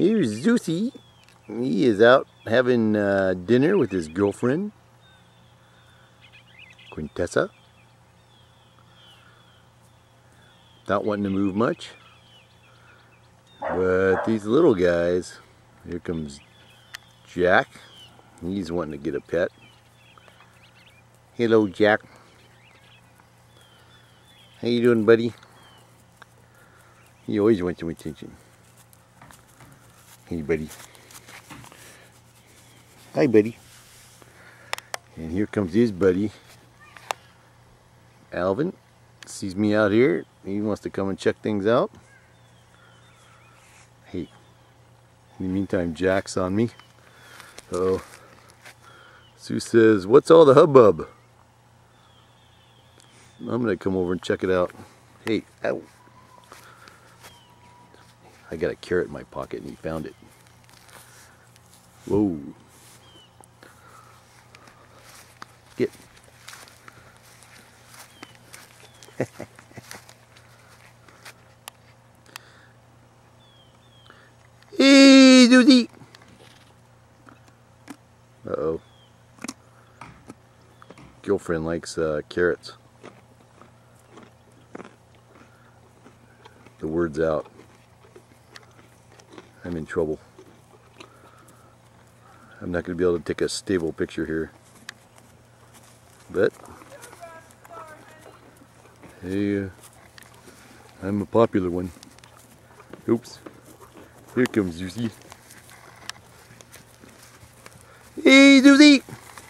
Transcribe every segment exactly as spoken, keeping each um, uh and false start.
Here's Zeusy. He is out having uh, dinner with his girlfriend, Quintessa. Not wanting to move much. But these little guys, here comes Jack. He's wanting to get a pet. Hello, Jack. How you doing, buddy? He always wants some attention. Hey, buddy. Hi, buddy. And here comes his buddy, Alvin. Sees me out here. He wants to come and check things out. Hey. In the meantime, Jack's on me. Uh-oh. Sue says, "What's all the hubbub?" I'm gonna come over and check it out. Hey, ow. I got a carrot in my pocket and he found it. Whoa. Get. Hey, Zeusy. Uh-oh. Girlfriend likes uh, carrots. The word's out. I'm in trouble. I'm not going to be able to take a stable picture here. But, hey, uh, I'm a popular one. Oops. Here comes Zeusy. Hey, Zeusy!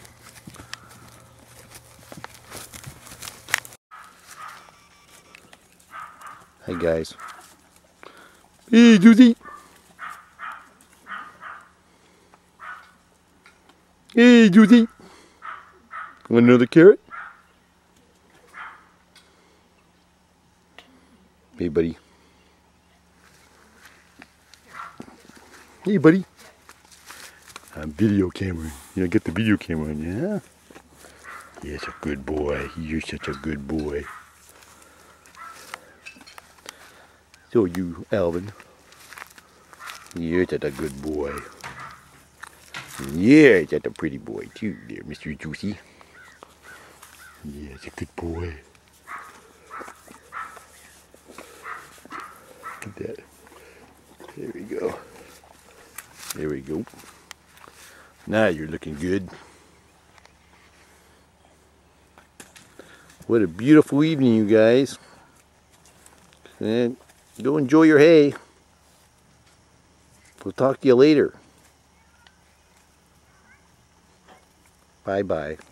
Hey, guys. Hey, Zeusy! Hey, Zeusy! Want another carrot? Hey, buddy. Hey, buddy. I'm video camera. You know, get the video camera on, yeah? Yes, a good boy. You're such a good boy. So you, Alvin. You're such a good boy. Yeah, that's a pretty boy too, there, Mister Zeusy. Yeah, it's a good boy. Look at that. There we go. There we go. Now you're looking good. What a beautiful evening, you guys. And go enjoy your hay. We'll talk to you later. Bye-bye.